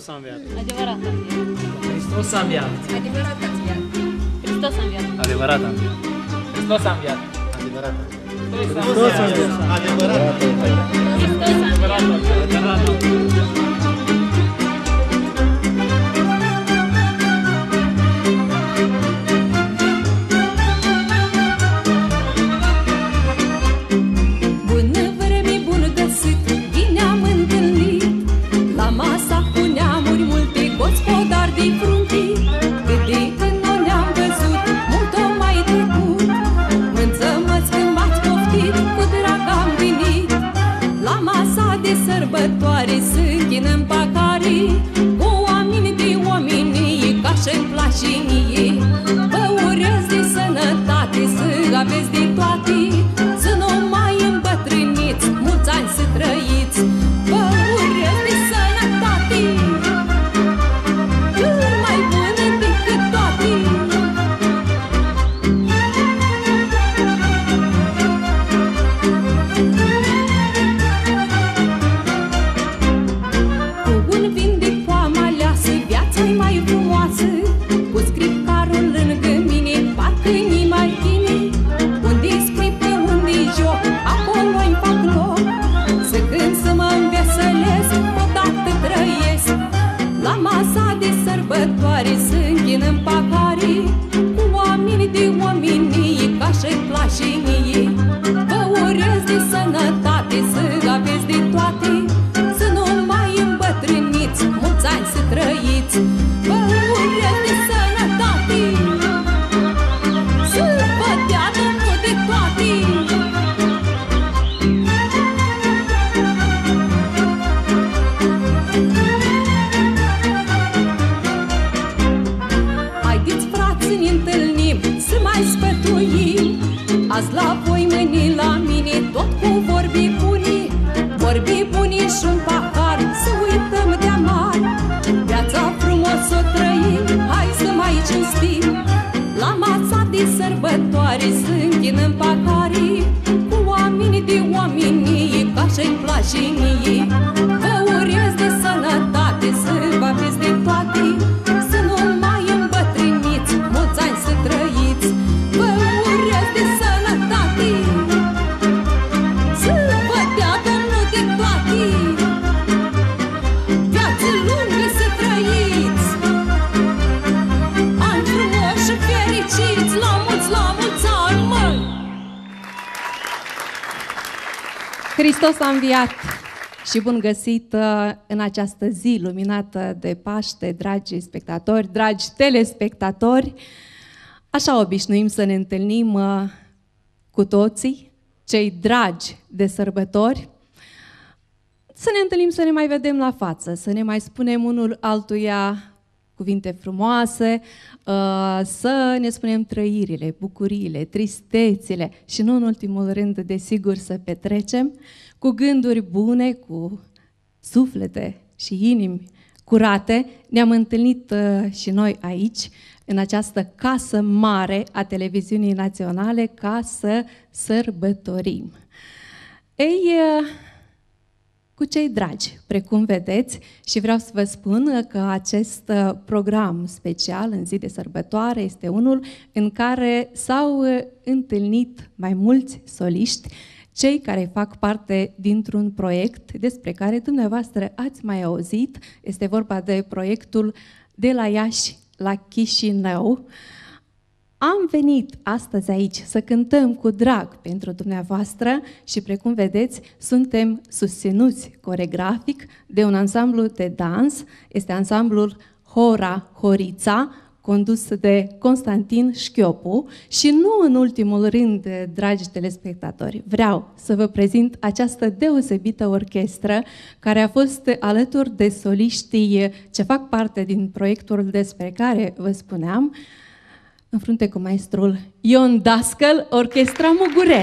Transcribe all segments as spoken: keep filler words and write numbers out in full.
a înviat. Adevărat a înviat. Hristos a înviat. Adevărat a înviat. Hristos a înviat. Adevărat a înviat. Hristos a înviat. Adevărat a înviat. Hristos a înviat. Adevărat a înviat. Hristos a înviat. Să închinăm pacarii cu oameni de oamenii, ca și-mi place mie. Vă urez de sănătate, să aveți de toate, să nu mai îmbătrâniți, mulți ani să trăiți. Vă urez de sănătate, cât mai bună decât toate. Cu scripcarul lângă mine, parcă ni mai bine. Unde-i scripă, unde-i joc, acolo-i fac loc. Să cânt, să mă înveselesc, odată trăiesc. La masa de sărbătoare să închinăm pacarii cu oameni de oamenii, ca și-i place mie. Vă urez de sănătate, să aveți de toate, să nu mai îmbătrâniți, mulți ani să trăiți. Vă urez de sănătate, să vă dea Domnul de toate. Haideți, frați, să ne întâlnim, să mai sfătuim. Azi la voi, mâine la mine, tot cu vorbi bune. Vorbi bune și un pahar, să uităm de amar. Viața frumos o trăim, hai să mai cinstim. La masa de sărbătoare să închinăm pacarii cu oameni de oamenii, ca și-i place mie. Vă urez de sănătate, să vă aveți de toate, să nu mai îmbătrâniți, mulți ani să trăiți. Vă urez de sănătate, să vă dea Domnul de toate. Viață lungă să trăiți, ani frumoși și fericiți, la mulți, la mulți ani, măi! Hristos a înviat și bun găsit în această zi luminată de Paște, dragi spectatori, dragi telespectatori. Așa obișnuim să ne întâlnim cu toții, cei dragi de sărbători, să ne întâlnim, să ne mai vedem la față, să ne mai spunem unul altuia cuvinte frumoase, să ne spunem trăirile, bucuriile, tristețile și nu în ultimul rând, desigur, să petrecem cu gânduri bune, cu suflete și inimi curate. Ne-am întâlnit și noi aici, în această casă mare a televiziunii naționale, ca să sărbătorim. Ei, cu cei dragi, precum vedeți, și vreau să vă spun că acest program special în zi de sărbătoare este unul în care s-au întâlnit mai mulți soliști, cei care fac parte dintr-un proiect despre care dumneavoastră ați mai auzit. Este vorba de proiectul De la Iași la Chișinău. Am venit astăzi aici să cântăm cu drag pentru dumneavoastră și, precum vedeți, suntem susținuți coregrafic de un ansamblu de dans. Este ansamblul Hora Horița, condus de Constantin Șchiopu și nu în ultimul rând, dragi telespectatori, vreau să vă prezint această deosebită orchestră care a fost alături de soliștii ce fac parte din proiectul despre care vă spuneam, în frunte cu maestrul Ion Dascăl, Orchestra Mugurel.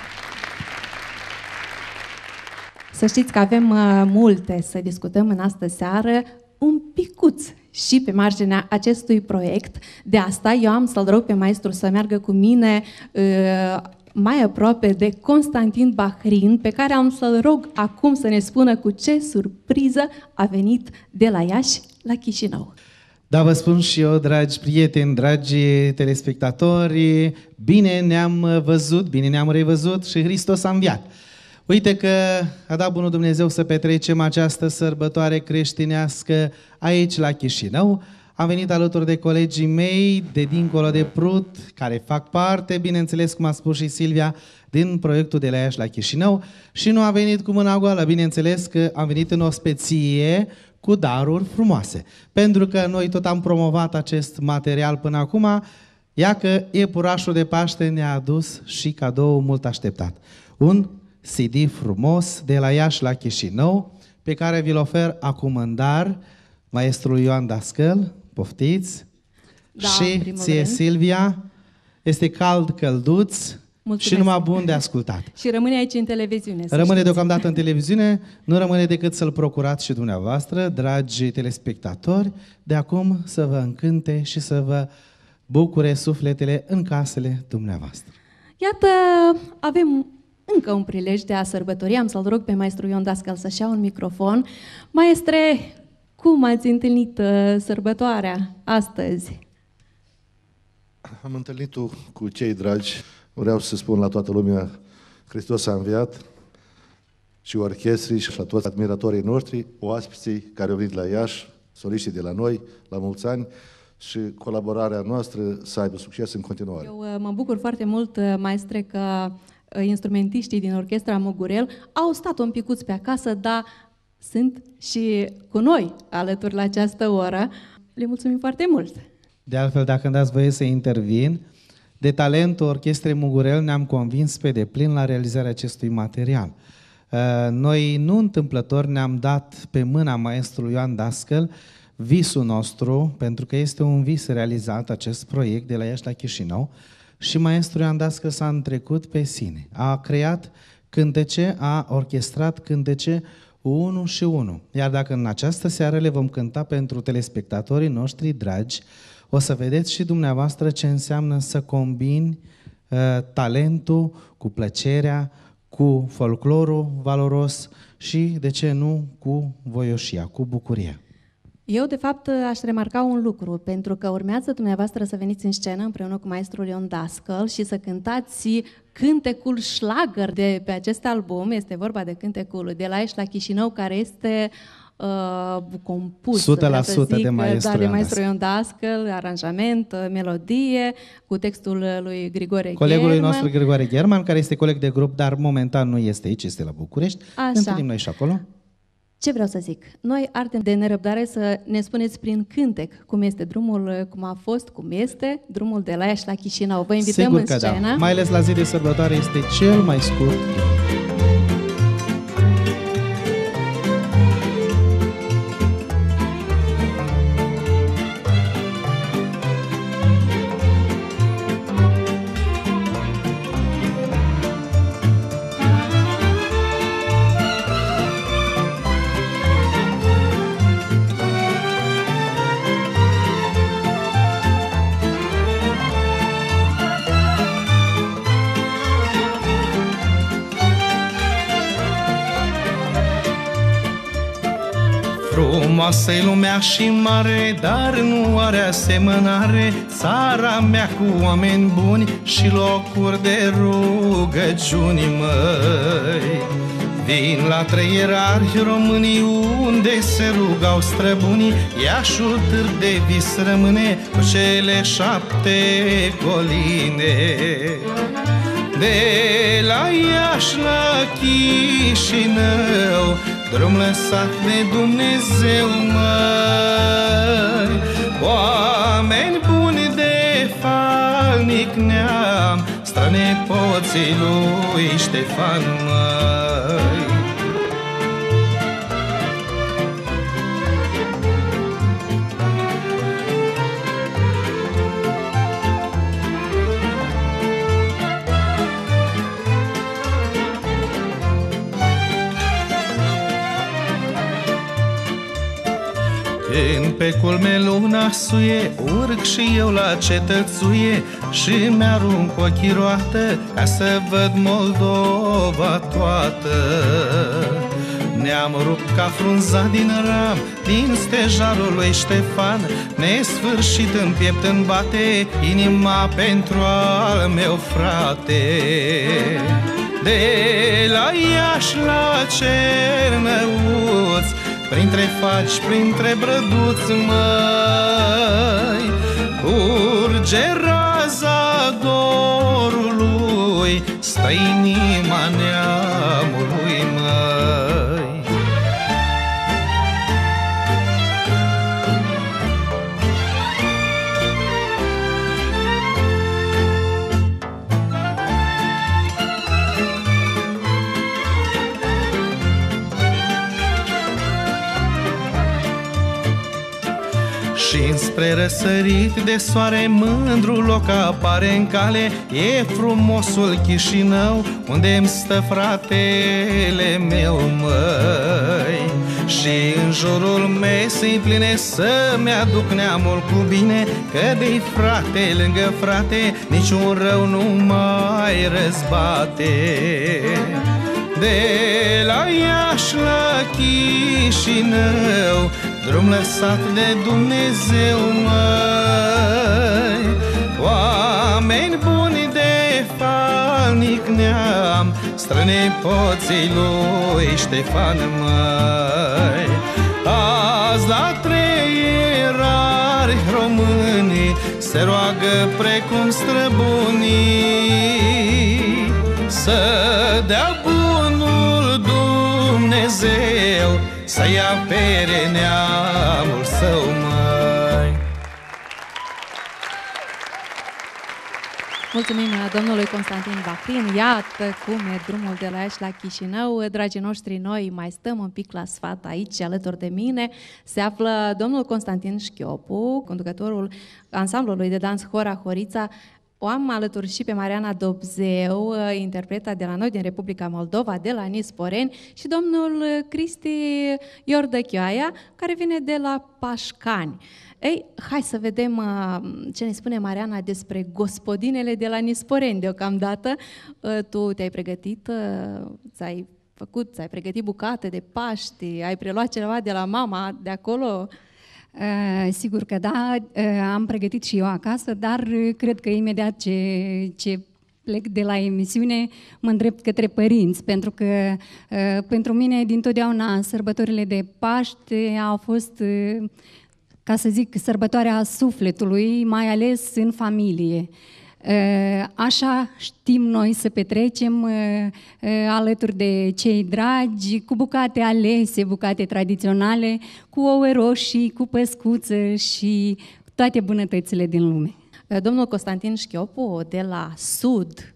Să știți că avem uh, multe să discutăm în astă seară, un picuț și pe marginea acestui proiect. De asta eu am să-l rog pe maestru să meargă cu mine uh, mai aproape de Constantin Bahrin, pe care am să-l rog acum să ne spună cu ce surpriză a venit de la Iași la Chișinău. Da, vă spun și eu, dragi prieteni, dragi telespectatori, bine ne-am văzut, bine ne-am revăzut și Hristos a înviat. Uite că a dat bunul Dumnezeu să petrecem această sărbătoare creștinească aici la Chișinău. Am venit alături de colegii mei de dincolo de Prut, care fac parte, bineînțeles, cum a spus și Silvia, din proiectul de la Iași la Chișinău și nu am venit cu mâna goală, bineînțeles că am venit în ospeție cu daruri frumoase. Pentru că noi tot am promovat acest material până acum, ia că iepurașul de Paște ne-a adus și cadou mult așteptat. Un C D frumos de la Iași la Chișinău, pe care vi-l ofer acum în dar, maestrul Ioan Dascăl, poftiți, Da, și ție, Silvia, este cald, călduț, mulțumesc, și numai bun de ascultat. Și rămâne aici în televiziune. Rămâne deocamdată în televiziune, nu rămâne decât să-l procurați și dumneavoastră, dragi telespectatori, de acum să vă încânte și să vă bucure sufletele în casele dumneavoastră. Iată, avem încă un prilej de a sărbători. Am să-l rog pe maestru Ion Dascăl să-și ia un microfon. Maestre, cum ați întâlnit uh, sărbătoarea astăzi? Am întâlnit-o cu cei dragi. Vreau să spun la toată lumea, Hristos a înviat, și orchestrii și la toți admiratorii noștri, oaspeții care au venit la Iași, soliștii de la noi, la mulți ani, și colaborarea noastră să aibă succes în continuare. Eu uh, mă bucur foarte mult, uh, maestre, că uh, instrumentiștii din Orchestra Mugurel au stat un picuț pe acasă, dar sunt și cu noi alături la această oră. Le mulțumim foarte mult! De altfel, dacă îmi dați voie să intervin, de talentul Orchestrei Mugurel ne-am convins pe deplin la realizarea acestui material. Noi, nu întâmplător, ne-am dat pe mâna maestrului Ioan Dascăl visul nostru, pentru că este un vis realizat acest proiect de la Iași la Chișinău, și maestrul Ioan Dascăl s-a întrecut pe sine. A creat cântece, a orchestrat cântece unul și unul. Iar dacă în această seară le vom cânta pentru telespectatorii noștri dragi, o să vedeți și dumneavoastră ce înseamnă să combini uh, talentul cu plăcerea, cu folclorul valoros și, de ce nu, cu voioșia, cu bucuria. Eu, de fapt, aș remarca un lucru, pentru că urmează dumneavoastră să veniți în scenă împreună cu maestrul Ion Dascăl și să cântați cântecul șlagăr de pe acest album. Este vorba de cântecul de la Iași la Chișinău, care este uh, compus o sută la sută zic, de maestru, da, de Ion maestru Dascăl. Ion Dascăl, aranjament, melodie, cu textul lui Grigore Colegului German. nostru Grigore German, care este coleg de grup, dar momentan nu este aici, este la București. Așa. Ne întâlnim noi și acolo. Ce vreau să zic? Noi ardem de nerăbdare să ne spuneți prin cântec cum este drumul, cum a fost, cum este drumul de la Iași la Chișinău. Vă invităm Sigur în că scenă. da. Mai ales la zi de sărbătoare este cel mai scurt. Frumoasă-i lumea și mare, dar nu are asemănare țara mea cu oameni buni și locuri de rugăciuni, măi. Vin la trei erari românii unde se rugau străbunii, Iașul târg de vis rămâne cu cele șapte coline. De la Iași la Chișinău, drum lăsat de Dumnezeu, măi, oameni buni de falnic neam, strănepoții lui Ștefan, măi. Când pe culme luna suie, urc și eu la cetățuie și mi-arunc ochii roată ca să văd Moldova toată. Ne-am rupt ca frunza din ram, din stejarul lui Ștefan. Nesfârșit în piept îmi bate inima pentru al meu frate. De la Iași la Cernăuți, printre faci, printre brăduți, măi, curge raza dorului, stă inima neamului, măi. Și înspre răsărit de soare mândru loc apare în cale. E frumosul Chișinău, unde-mi stă fratele meu, măi. Și în jurul mesei pline să-mi aduc neamul cu bine, că de-i frate lângă frate niciun rău nu mai răzbate. De la Iași la Chișinău, drum lăsat de Dumnezeu, măi, oameni buni de falnic neam, strănepoții lui Ștefan, măi. Azi la trei erari românii se roagă precum străbunii, să dea bunul Dumnezeu să-i apere neamul său, măi. Mulțumim domnului Constantin Bahrin. Iată cum e drumul de la Iași la Chișinău. Dragii noștri, noi mai stăm un pic la sfat aici, alături de mine. Se află domnul Constantin Șchiopu, conducătorul ansamblului de dans Hora Horița. O am alături și pe Mariana Dobzeu, interpreta de la noi din Republica Moldova, de la Nisporeni, și domnul Cristi Iordăchioaia, care vine de la Pașcani. Ei, hai să vedem ce ne spune Mariana despre gospodinele de la Nisporeni deocamdată. Tu te-ai pregătit, ți-ai făcut, ți-ai pregătit bucate de Paști, ai preluat ceva de la mama de acolo? Uh, sigur că da, uh, am pregătit și eu acasă, dar uh, cred că imediat ce, ce plec de la emisiune mă îndrept către părinți, pentru că uh, pentru mine dintotdeauna sărbătorile de Paște au fost, uh, ca să zic, sărbătoarea sufletului, mai ales în familie. Așa știm noi să petrecem alături de cei dragi, cu bucate alese, bucate tradiționale, cu ouă roșii, cu păscuță și toate bunătățile din lume. Domnul Constantin Șchiopu, de la Sud,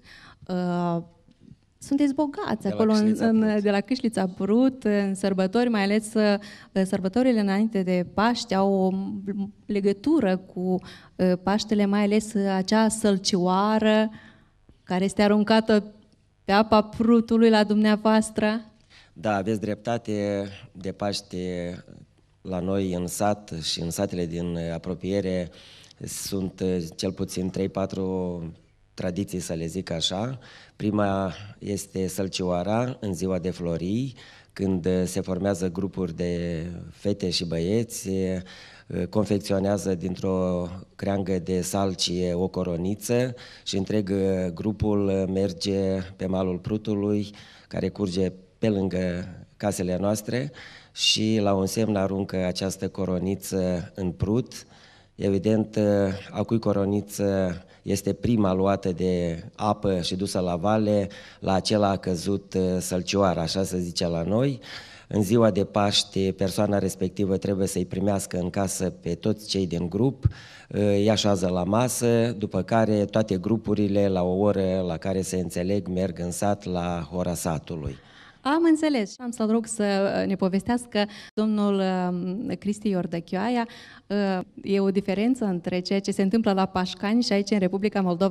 sunteți bogați de acolo, în, în, de la Câșlița Brut, în sărbători, mai ales sărbătorile înainte de Paște, au o legătură cu Paștele, mai ales acea sălcioară care este aruncată pe apa Prutului la dumneavoastră. Da, aveți dreptate. De Paște la noi în sat și în satele din apropiere sunt cel puțin trei patru tradiții, să le zic așa. Prima este sălcioara în ziua de florii, când se formează grupuri de fete și băieți, confecționează dintr-o creangă de salcie o coroniță și întreg grupul merge pe malul Prutului, care curge pe lângă casele noastre, și la un semn aruncă această coroniță în Prut. Evident, a cui coroniță este prima luată de apă și dusă la vale, la acela a căzut sălcioara, așa se zice la noi. În ziua de Paște, persoana respectivă trebuie să-i primească în casă pe toți cei din grup, îi așează la masă, după care toate grupurile, la o oră la care se înțeleg, merg în sat la hora satului. Am înțeles. Am să-l rog să ne povestească domnul Cristi Iordăchioaia. E o diferență între ceea ce se întâmplă la Pașcani și aici în Republica Moldova?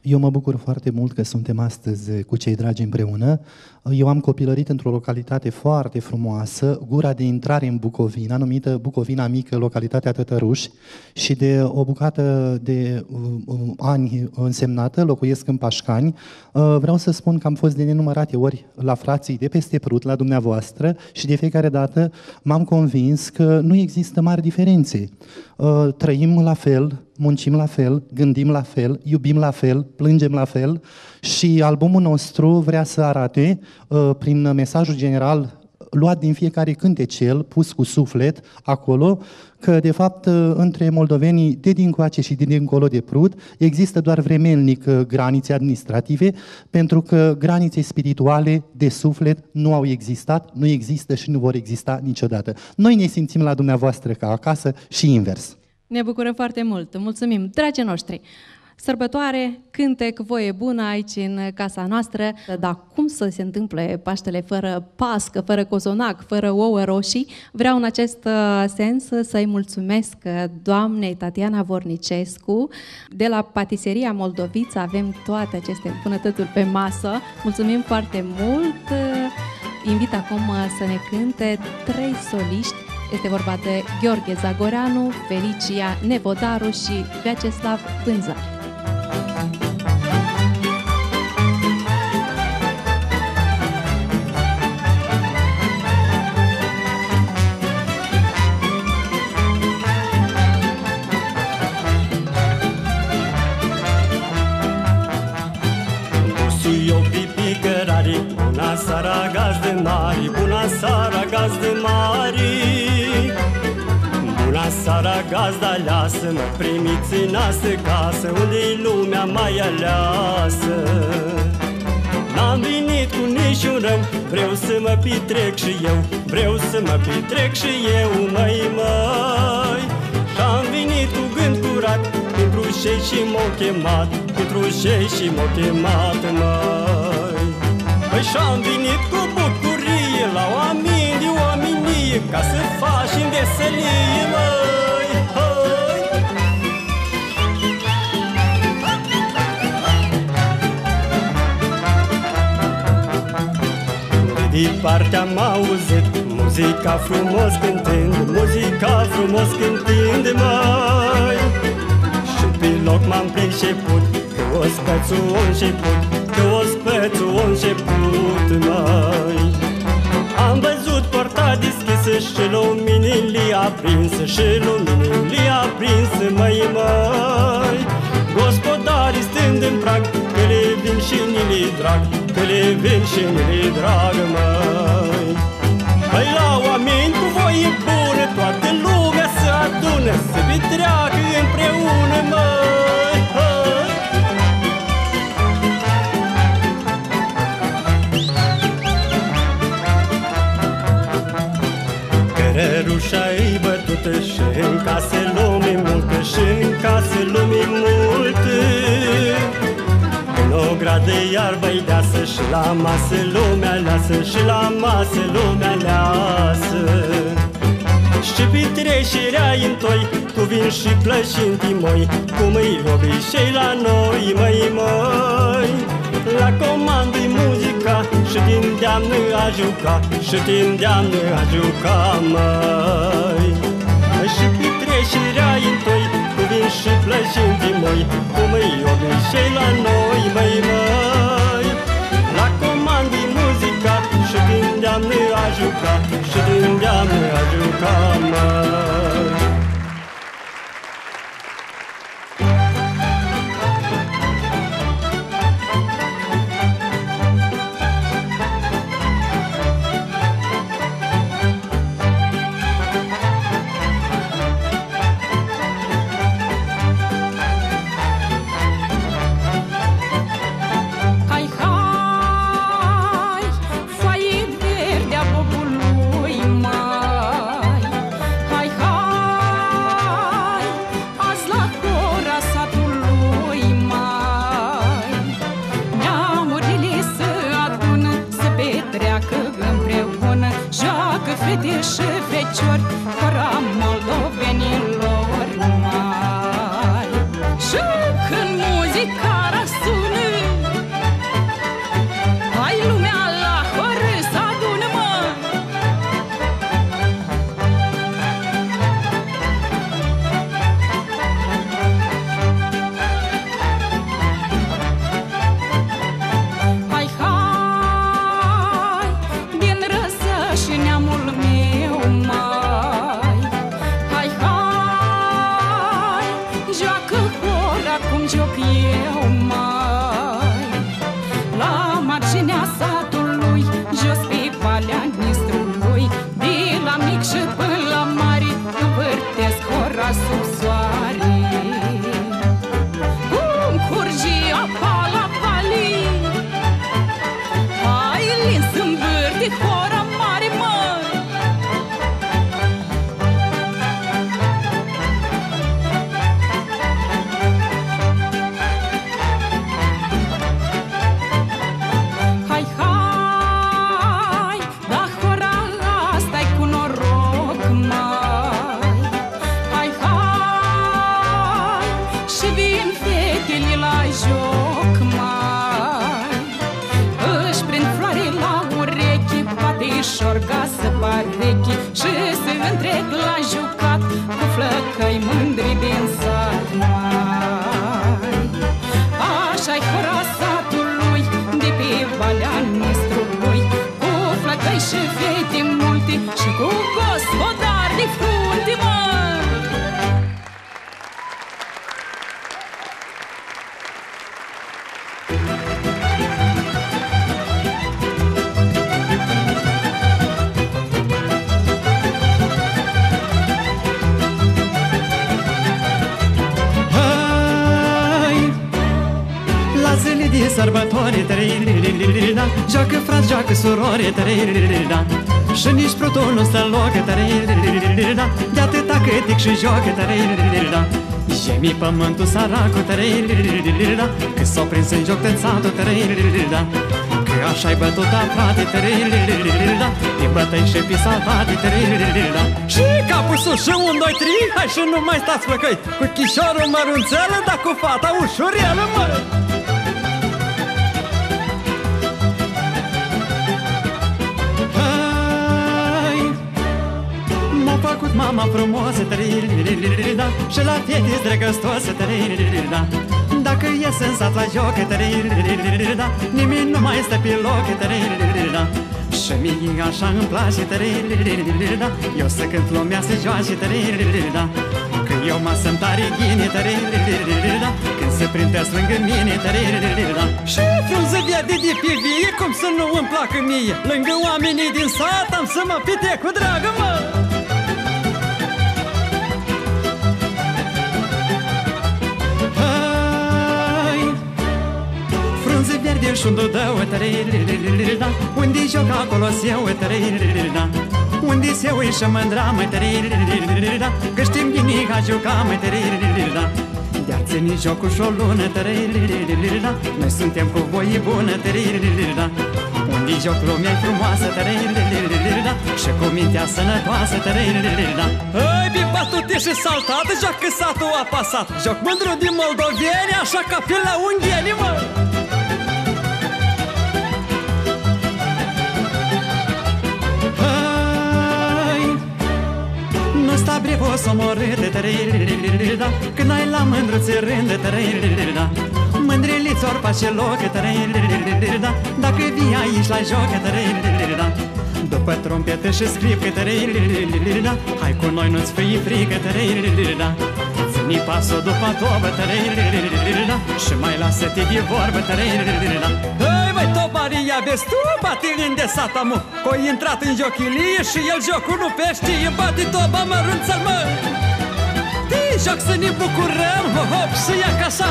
Eu mă bucur foarte mult că suntem astăzi cu cei dragi împreună. Eu am copilărit într-o localitate foarte frumoasă, gura de intrare în Bucovina, numită Bucovina Mică, localitatea Tătăruș, și de o bucată de uh, ani însemnată, locuiesc în Pașcani. Uh, vreau să spun că am fost de nenumărate ori la frații de peste Prut, la dumneavoastră, și de fiecare dată m-am convins că nu există mari diferențe. Uh, trăim la fel, muncim la fel, gândim la fel, iubim la fel, plângem la fel, și albumul nostru vrea să arate, uh, prin mesajul general luat din fiecare cântecel, pus cu suflet acolo, că de fapt între moldovenii de dincoace și de dincolo de Prut există doar vremelnic granițe administrative, pentru că granițe spirituale de suflet nu au existat, nu există și nu vor exista niciodată. Noi ne simțim la dumneavoastră ca acasă și invers. Ne bucură foarte mult. Mulțumim, dragii noștri! Sărbătoare, cântec, voie bună aici în casa noastră, dar cum să se întâmple Paștele fără pască, fără cozonac, fără ouă roșii? Vreau în acest sens să-i mulțumesc doamnei Tatiana Vornicescu. De la Patiseria Moldovița avem toate aceste bunătățuri pe masă. Mulțumim foarte mult! Invit acum să ne cânte trei soliști. Este vorba de Gheorghe Zagoreanu, Felicia Nevodaru și Vyacheslav Vânzar. Bună seara, gazde mari, bună seara, gazde mari. Bună seara, gazda aleasă, mă primiți în asă casă, unde-i lumea mai aleasă. N-am venit cu niciun rău, vreau să mă petrec și eu, vreau să mă petrec și eu, măi, măi. Și-am venit cu gând curat, pentru cei și m-au chemat, pentru cei și m-au chemat, măi. Păi și-am venit cu bucurie la oameni de oamenie, ca să facem veselie, măi, hăi. De departe am auzit muzica frumos cântând, muzica frumos cântând, măi. Și pe loc m-am priceput că ospățul a început, că ospățul a început, măi. Am văzut porta deschisă și luminile aprinsă, și luminile aprinsă, măi, măi. Gospodarii stând în prag, că le vin și ni-le drag, că le vin și ni-le drag, măi. Păi la oameni cu voie bună, toată lumea se adună, să petreacă împreună, măi, hăi. Cărărușa-i bătută și în case lume multă, și în case lume multă. În o gradă iarbă-i deasă și la masă lumea leasă, și la masă lumea leasă. Și petrecerea-i întoi, cu vin și plășinti moi, cum îi obicei la noi, măi, măi. La comandă-i muzica și te îndeamnă a juca, și te îndeamnă a juca, măi. Și petrecerea-i întoi, cu vin și plășinti moi, cum îi obicei la noi, măi, măi. La comandă-i muzica și te îndeamnă a juca, și te îndeamnă a juca, măi. Fete și feciori, cora moldovenilor mari. Și când muzica răsună, ca să parechi și se întrec la jucat cu flăcăi mândri din sat, mai. Așa-i hora satului de pe Valea Nistrului, cu flăcăi și fete multe și cu gospodari de frunte, mă! De sărbătoare, tări-ri-ri-ri-da, joacă frați, joacă surori, tări-ri-ri-ri-da, și nici prutul nu stă în loc, tări-ri-ri-ri-da, de atâta câtic și joacă, tări-ri-ri-ri-da. Jemi pământul săracul, tări-ri-ri-ri-da, că s-o prins în joc tățatul, tări-ri-ri-ri-da, că așa-i bătut frate, tări-ri-ri-ri-da, e bătăi și pisaltate, tări-ri-ri-ri-da. Și capul sus și un, doi, trei, hai și nu mai stați flăcăi, cu chișorul mărunțelă, dar cu fata ușurelă, mă! Făcut mama frumoasă, tări-ri-ri-ri-da, și la fete zdrăgăstoasă, tări-ri-ri-ri-da. Dacă ies în sat la joc, tări-ri-ri-ri-da, nimeni nu mai stă pe loc, tări-ri-ri-da. Și mie așa îmi place, tări-ri-ri-ri-da, eu să cânt lumea să joace, tări-ri-ri-da. Că eu mă sunt tare ghine, tări-ri-ri-da, când se printesc lângă mine, tări-ri-ri-da. Și frunză verde de pe vie, cum să nu îmi placă mie, lângă oamenii din sat am să mă pitec cu dragă, mă! Frunze verde și un dudău, tări-ri-ri-ri-da, unde joc acolo eu, tări-ri-ri-ri-da, unde se uișă mândra, măi, tări-ri-ri-ri-da, că știm bine a juca, măi, tări-ri-ri-ri-da. De-ar ține jocul și o lună, tări-ri-ri-ri-da, noi suntem cu voi bună, tări-ri-ri-ri-da. Unde joc lumea-i frumoasă, tări-ri-ri-ri-da, și cu mintea sănătoasă, tări-ri-ri-da. Hăi, pe batute și saltate, joacă satul apasat, joc mândru din moldoveni, așa ca pe la ungheni, mă! Sta brevo s-o morâte, tări-ri-ri-ri-da, când ai la mândru ți rândă, tări-ri-ri-ri-da. Mândriliți ori face loc, tări-ri-ri-ri-da, dacă vii aici la joc, tări-ri-ri-ri-da. După trompetă și scripcă, tări-ri-ri-ri-da, hai cu noi nu-ți fii frică, tări-ri-ri-da. Ține pasul după tobă, tări-ri-ri-ri-da, și mai lasă-te de vorbă, tări-ri-ri-da. Hăi, băi, tobaria, vezi tu, bate de sata mu, că-o intrat în jochilie și el jocul nu pe știe, bate toba mărunță-l, mă! De joc să ne bucurăm, hop, și ia casa!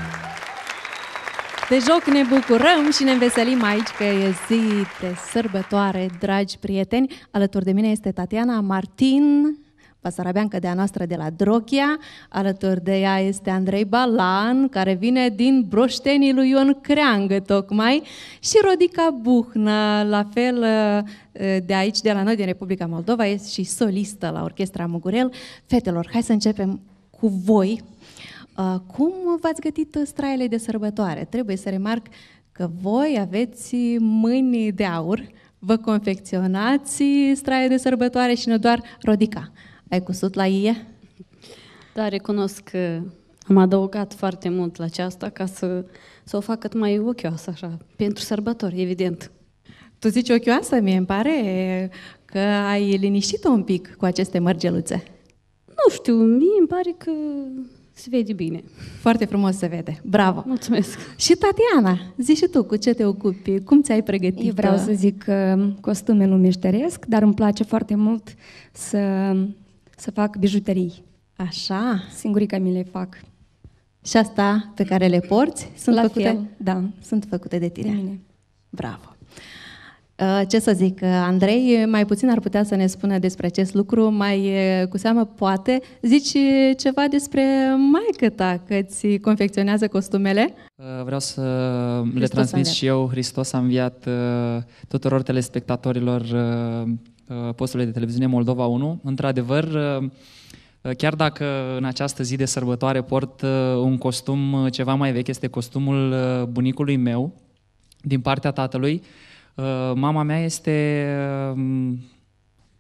De joc ne bucurăm și ne înveselim aici că e zi de sărbătoare, dragi prieteni. Alături de mine este Tatiana Martin, basarabeancă de a noastră de la Drochia. Alături de ea este Andrei Balan, care vine din Broștenii lui Ion Creangă, tocmai, și Rodica Buhnă, la fel de aici, de la noi, din Republica Moldova, este și solistă la Orchestra Mugurel. Fetelor, hai să începem cu voi. Cum v-ați gătit straiele de sărbătoare? Trebuie să remarc că voi aveți mâini de aur, vă confecționați straie de sărbătoare și nu doar. Rodica, ai cusut la ie? Da, recunosc că am adăugat foarte mult la aceasta ca să, să o fac cât mai ochioasă, așa, pentru sărbători, evident. Tu zici ochioasă? Mie îmi pare că ai liniștit-o un pic cu aceste mărgeluțe. Nu știu, mie îmi pare că se vede bine. Foarte frumos se vede. Bravo! Mulțumesc! Și Tatiana, zi și tu, cu ce te ocupi? Cum ți-ai pregătit? Eu vreau să zic că costume nu meșteresc, dar îmi place foarte mult să, să fac bijuterii. Așa? Singurica mi le fac. Și asta pe care le porți sunt La făcute? fel, da. Sunt făcute de tine. De mine. Bravo! Ce să zic, Andrei, mai puțin ar putea să ne spună despre acest lucru, mai cu seamă poate. Zici ceva despre maică ta, că îți confecționează costumele? Vreau să Hristos le transmit și eu, Hristos a înviat, tuturor telespectatorilor postului de televiziune Moldova unu. Într-adevăr, chiar dacă în această zi de sărbătoare port un costum ceva mai vechi, este costumul bunicului meu, din partea tatălui. Mama mea este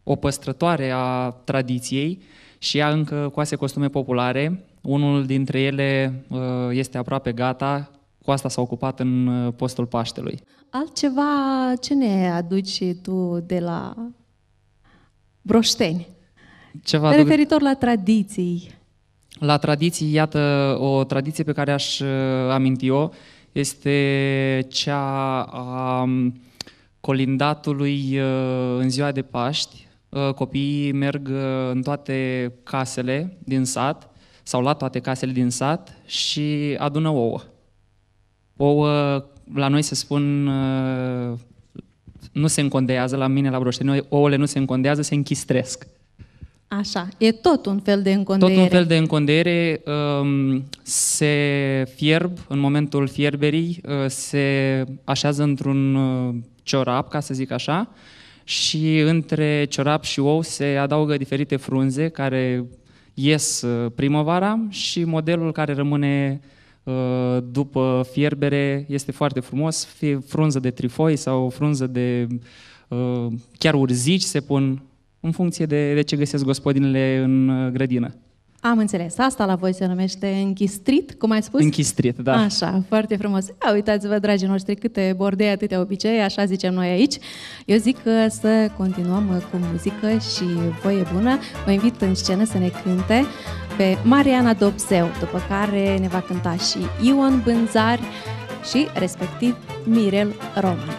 o păstrătoare a tradiției și ea încă coase costume populare. Unul dintre ele este aproape gata, cu asta s-a ocupat în postul Paștelui. Altceva ce ne aduci tu de la Broșteni? Ceva referitor la tradiții. La tradiții, iată, o tradiție pe care aș aminti eu este cea a colindatului în ziua de Paști. Copiii merg în toate casele din sat sau la toate casele din sat și adună ouă. Ouă, la noi se spun, nu se încondează, la mine la Broșteni, ouăle nu se încondează, se închistresc. Așa, e tot un fel de încondere. Tot un fel de încondere, se fierb în momentul fierberii, se așează într-un ciorap, ca să zic așa, și între ciorap și ou se adaugă diferite frunze care ies primăvara și modelul care rămâne după fierbere este foarte frumos, fie frunză de trifoi sau frunză de chiar urzici se pun, în funcție de, de ce găsesc gospodinele în grădină. Am înțeles. Asta la voi se numește închistrit, cum ai spus? Închistrit, da. Așa, foarte frumos. Ia, uitați-vă, dragii noștri, câte bordei, atâtea obicei, așa zicem noi aici. Eu zic că să continuăm cu muzică și voie bună. Vă invit în scenă să ne cânte pe Mariana Dobzeu, după care ne va cânta și Ion Bânzari și, respectiv, Mirel Roman.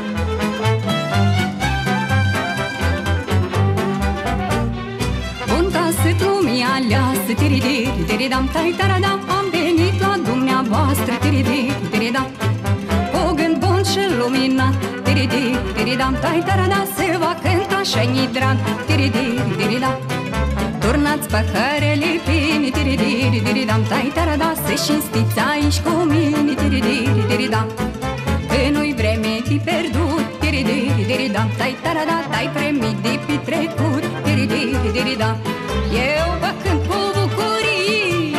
Sunt lumii aleasă, tiridiri, tiridam, tai taradam, am venit la dumneavoastră, tiridiri, tiridam. Cu gând bun și luminat, tiridiri, tiridam, tai taradam, se va cânta și-ai nidran, tiridiri, tiridam. Turnați păhărele pline, tiridiri, tiridam, tai taradam, să cinstiți aici cu mine, tiridiri, tiridam. Că nu-i vreme de pierdut, tiridiri, tiridam, tai taradam, dai vreme de petrecut, tiridiri, tiridam. Eu vă cânt cu bucurii,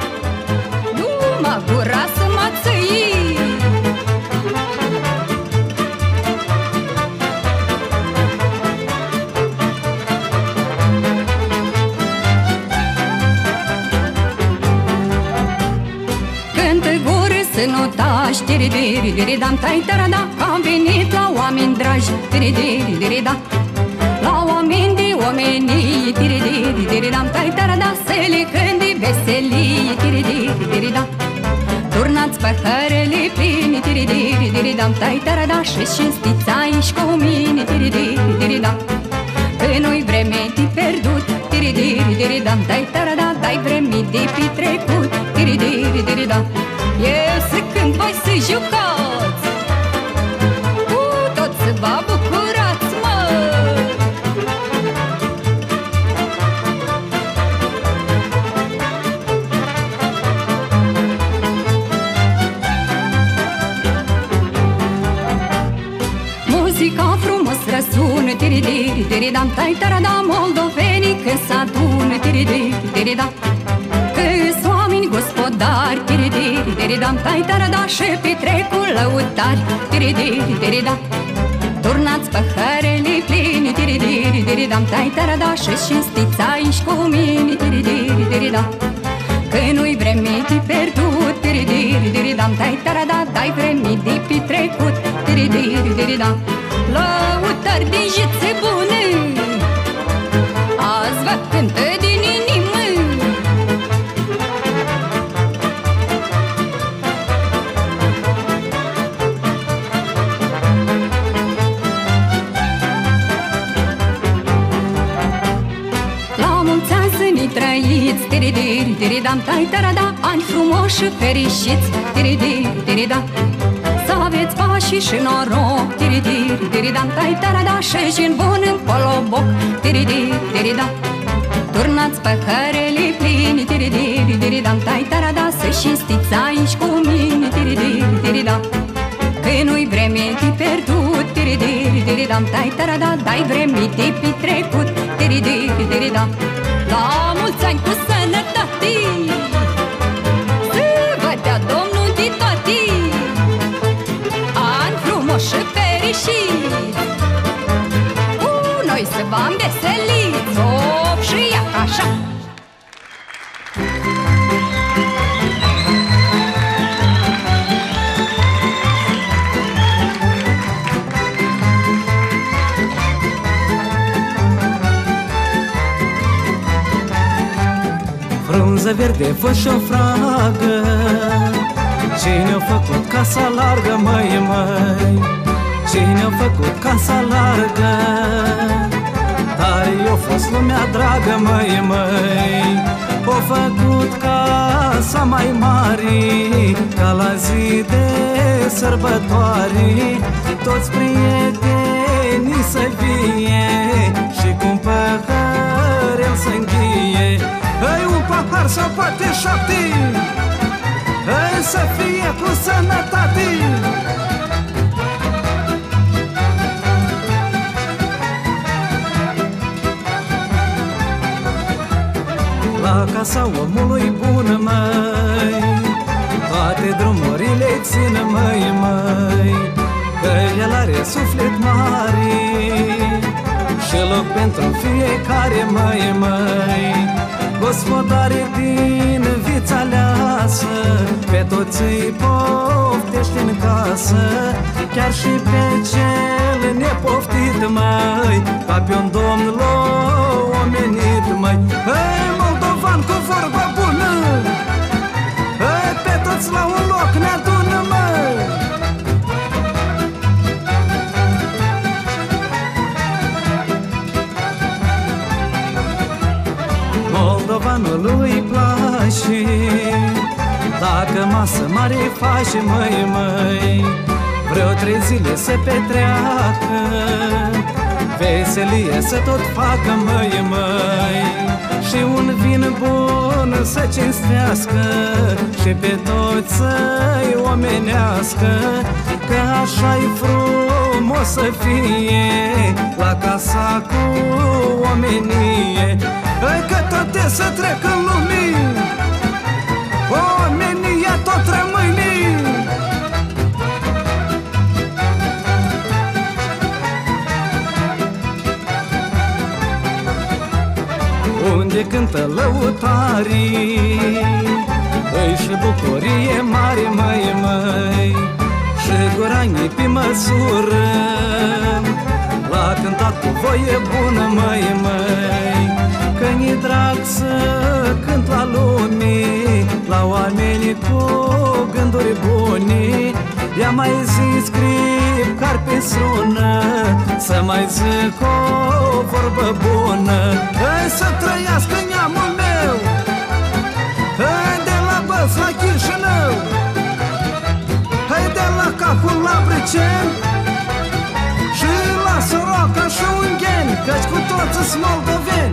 numai gura să mă țăi. Cântă gură să nu tași, tiridiri, tiridam, tai taradam, am venit la oameni dragi, tiridiri, tiridam. La oameni de omenii, tiridiri, tiridam, tai taradam, să le cânti veselie, tiridiri, tiridam. Turnați păhărele pline, tiridiri, tiridam, tai taradam, și cinstiți aici cu mine, tiridiri, tiridam. Că nu-i vreme de pierdut, tiridiri, tiridam, tai taradam, dai vreme de petrecut, tiridiri, tiridam. Eu să cânt, voi să jucați, cu tot să vă bucurați, mă. Muzica frumos răsună, tiridiri, tiridam, tai taradam, moldovenii când s-adună, tiridiri, tiridam. Că-s oameni gospodari, tiridiri, tiridam, tai taradam, și petrecul lăutari, tiridiri, tiridam. Turnați păhărele pline, tiridiri, tiridam, tai taradam, și cinstiți aici cu mine, tiridiri, tiridam. Că nu-i vreme de pierdut, tiridiri, tiridam, tai taradam, dai vreme de petrecut, tiridiri, tiridam. Lăutari din jițe bune, azi vă cântă din inimă. La mulți ani să ne trăiți, tiridiri, tiridam, tai taradam, ani frumoși și fericiți, tiridiri, tiridam. Să aveți pași și noroc, tiridiri, tiridam, tai taradam, și gen bun în poloboc, tiridiri, tiridam. Turnați păhărele pline, tiridiri, tiridam, tai taradam, să cinstiți aici cu mine, tiridiri, tiridam. Că nu-i vreme de pierdut, tiridiri, tiridam, tai taradam, dai vreme de petrecut, tiridiri, tiridam. La mulți ani cu sănătate, să vă dea Domnul de toate, ani frumoși și fericiți, cu noi să v-am veselit, op și ia așa. Frunză verde, fă și o fragă, cine-a făcut casa largă, măi, măi? Cine-a făcut casa largă? Tare i-a fost lumea dragă, măi, măi. O făcut casa mai mare, ca la zi de sărbătoare. Toți prietenii să vie și cu un pahar el să înghie. Ei, un pahar sau poate șapte, ei, să fie cu sănătate. La casa omului bun, măi, toate drumurile țin, măi, măi, că el are suflet mare și loc pentru fiecare, măi, măi. Gospodare din vița aleasă, pe toți îi poftești în casă, chiar și pe cel nepoftit, măi, ca pe un domn l-o omenit, măi. Hei, moldovan cu vorba bună, hei, pe toți la un loc ne adună, măi. Moldovanului îi place dacă masă mare faci, măi, măi. Vreo trei zile se petreacă, veselie să tot facă, măi, măi. Și un vin bun să cinstească și pe toți să-i omenească, că așa-i frumos să fie la casa cu omenie. Că toate să trec în lumii, omenia tot rămâne. Unde cântă lăutarii, îi și bucurie mare, măi, măi. Și guranii pe măsură, l-a cântat cu voie bună, măi, măi. Că-ni drag să cânt la lume, la oameni cu gânduri bune. I-a mai zis scripcar pe sună, să mai zic o vorbă bună. Hai să trăiască neamul meu, hai de la Bălți la Chișinău, hai de la Cahul la Brăceni și la Soroca și Ungheni, căci cu toți sunt moldoveni.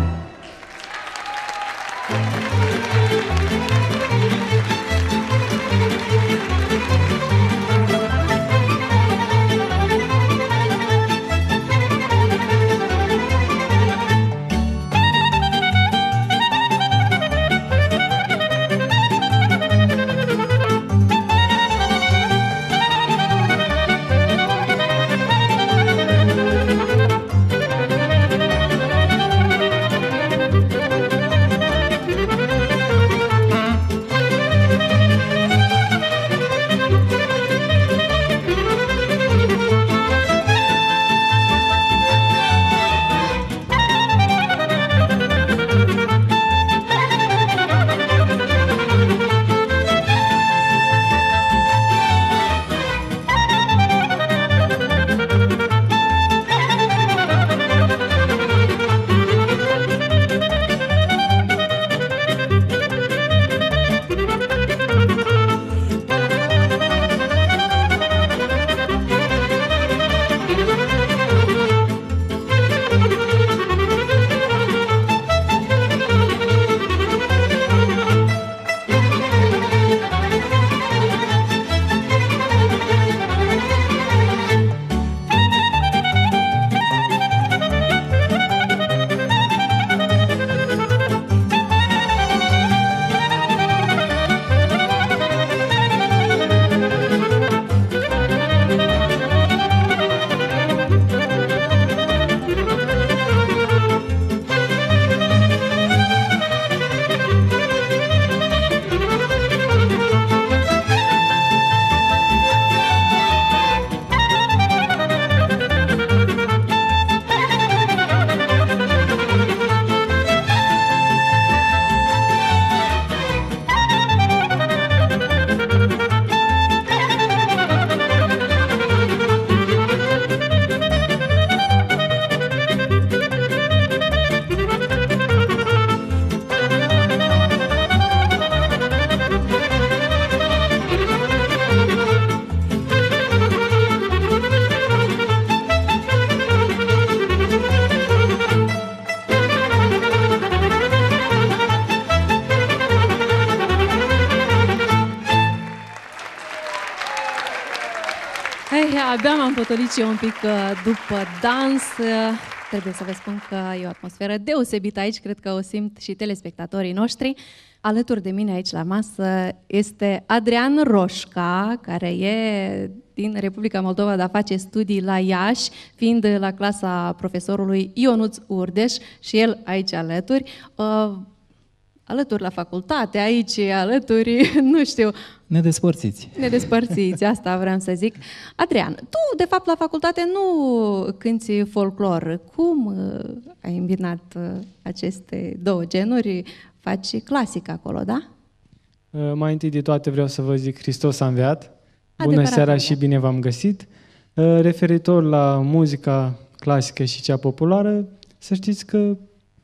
abia m-am potolit și eu un pic după dans. Trebuie să vă spun că e o atmosferă deosebită aici, cred că o simt și telespectatorii noștri. Alături de mine aici la masă este Adrian Roșca, care e din Republica Moldova, dar face studii la Iași, fiind la clasa profesorului Ionuț Urdeș și el aici alături. Uh, alături la facultate, aici alături, nu știu. Ne despărțiți. Ne despărțiți, asta vreau să zic. Adrian, tu, de fapt, la facultate nu cânti folclor. Cum uh, ai îmbinat uh, aceste două genuri? Faci clasic acolo, da? Uh, mai întâi de toate vreau să vă zic Hristos a înviat. Bună Adevărat, seara înviat. și bine v-am găsit. Uh, referitor la muzica clasică și cea populară, să știți că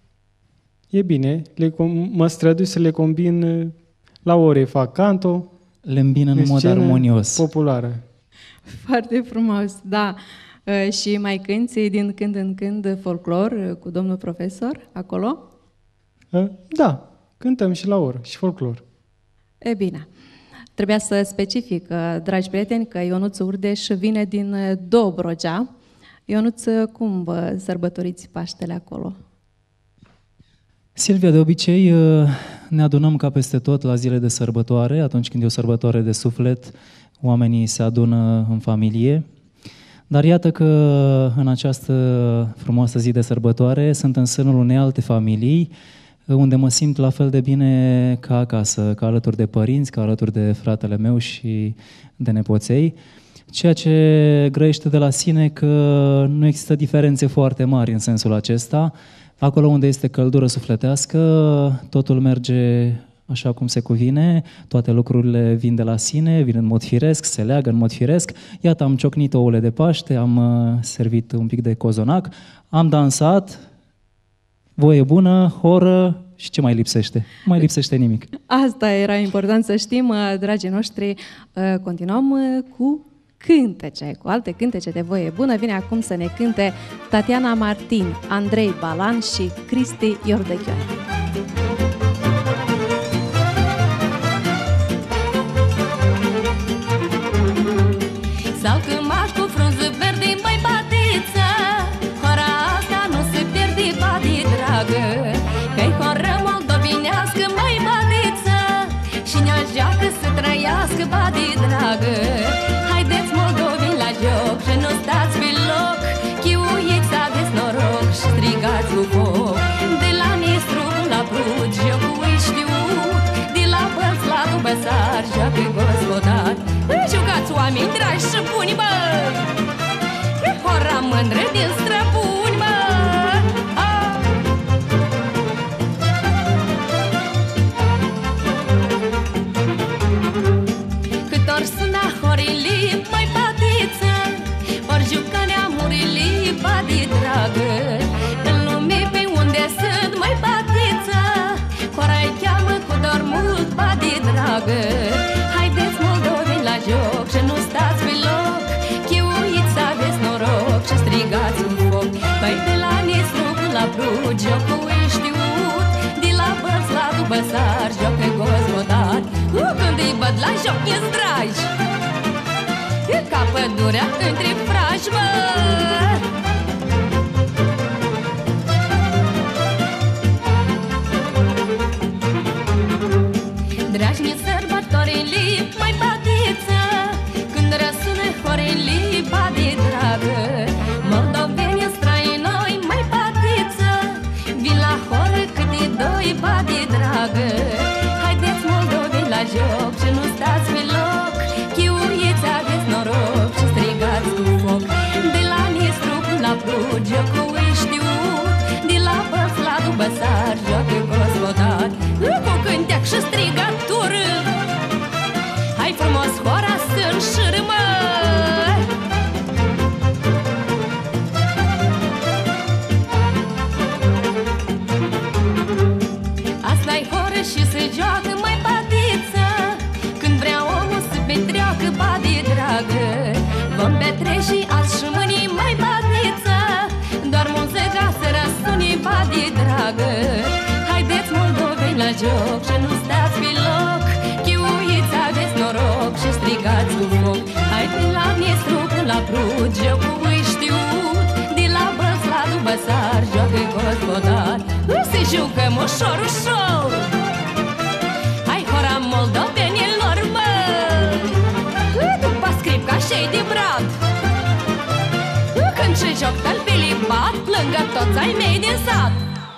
e bine. Le com- mă strădui să le combin uh, la ore, fac canto. Le îmbin în mod armonios. Populară. Foarte frumos, da. Uh, și mai cânti din când în când folclor uh, cu domnul profesor acolo? Uh, da, cântăm și la oră, și folclor. E bine. Trebuia să specific, uh, dragi prieteni, că Ionuț Urdeș vine din uh, Dobrogea. Ionuț, uh, cum vă sărbătoriți Paștele acolo? Silvia, de obicei ne adunăm ca peste tot la zile de sărbătoare, atunci când e o sărbătoare de suflet, oamenii se adună în familie. Dar iată că în această frumoasă zi de sărbătoare sunt în sânul unei alte familii, unde mă simt la fel de bine ca acasă, ca alături de părinți, ca alături de fratele meu și de nepoței, ceea ce grăiește de la sine că nu există diferențe foarte mari în sensul acesta. Acolo unde este căldură sufletească, totul merge așa cum se cuvine, toate lucrurile vin de la sine, vin în mod firesc, se leagă în mod firesc. Iată, am ciocnit ouăle de Paște, am servit un pic de cozonac, am dansat, voie bună, horă și ce mai lipsește? Nu mai lipsește nimic. Asta era important să știm, dragii noștri. Continuăm cu cântece, cu alte cântece de voie bună. Vine acum să ne cânte Tatiana Martin, Andrei Balan și Cristi Iordăchion. Sau cămaș cu frunză verde, măi batiță, hora asta nu se pierde, badi dragă, că-i horă moldovinească, măi batiță, și ne-a joacă să trăiască, badi dragă. Haideți moldovini la joc și nu stați pe loc, chiuiți să aveți noroc și strigați cu foc. De la Nistru la Prut, jocul e știut, de la Bălți la Dubăsar, joacă gospodar. Jucați oameni dragi și buni, bă! Hora mândră din străbuni, bă! Cât ori suna horilii, mai batiță, ori juca neamurilii, badi dragă. În lume pe unde sunt, mai batiță, hora-i cheamă cu dor mult, badi dragă. Haideți moldovini la joc și nu stați pe loc, chiuiți să aveți noroc și strigați un foc. Păi de la Nistru până la Prut, jocul e știut, de la Bălți la Dubăsar, joc e gospodar. Uh, când îi văd la joc e-s dragi, e ca pădurea între frași, bă! Dragi-mi sărbătorilii, mai batiță, când răsună horilii, badi dragă. Moldoveni străinoi, mai batiță, vin la horă câte doi, badi dragă. Haideți moldoveni la joc și nu stați pe loc, chiuiți aveți noroc și strigați cu foc. De la Nistru până la Prut, jocul e știut, de la Bălți la Dubăsar, joacă gospodar. Cu cânteac și strigatură, hai frumos hora să înșârmă. Asta-i horă și se joacă, mai batiță, când vrea omul să petreacă, badi dragă. Vom petrece azi și mâini, mai batiță, doar muzica să răsune, badi dragă. Haideți moldoveni la joc și nu stați pe loc, chiuiți aveți noroc și strigați cu foc. Hai de la Nistru la Brut, jocul știut, de la Băs la Dubăsar, joacă-i gospodar. Se jucăm ușor, ușor. Hai hora moldovenilor, mă! După scripca și-i de brad. Când și joc tălpilii bat, lângă toți ai mei din sat.